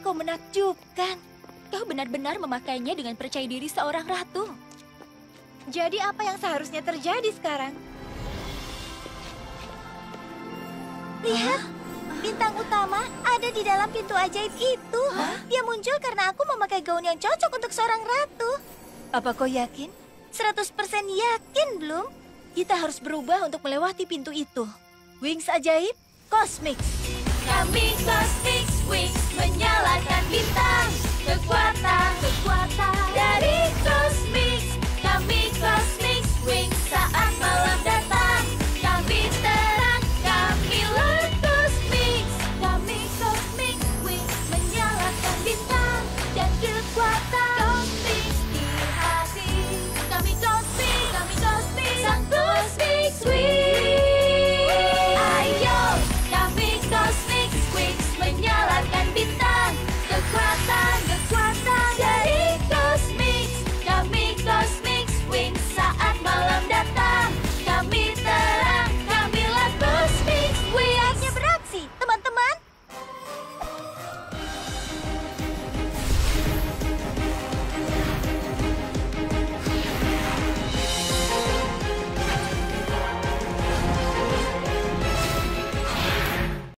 kau menakjubkan. Kau benar-benar memakainya dengan percaya diri seorang ratu. Jadi apa yang seharusnya terjadi sekarang? Lihat, bintang utama ada di dalam pintu ajaib itu. Dia muncul karena aku memakai gaun yang cocok untuk seorang ratu. Apa kau yakin? 100% yakin, Bloom. Kita harus berubah untuk melewati pintu itu. Wings ajaib, Cosmix. Kami Cosmix Wings menyalakan bintang. Kekuatan dari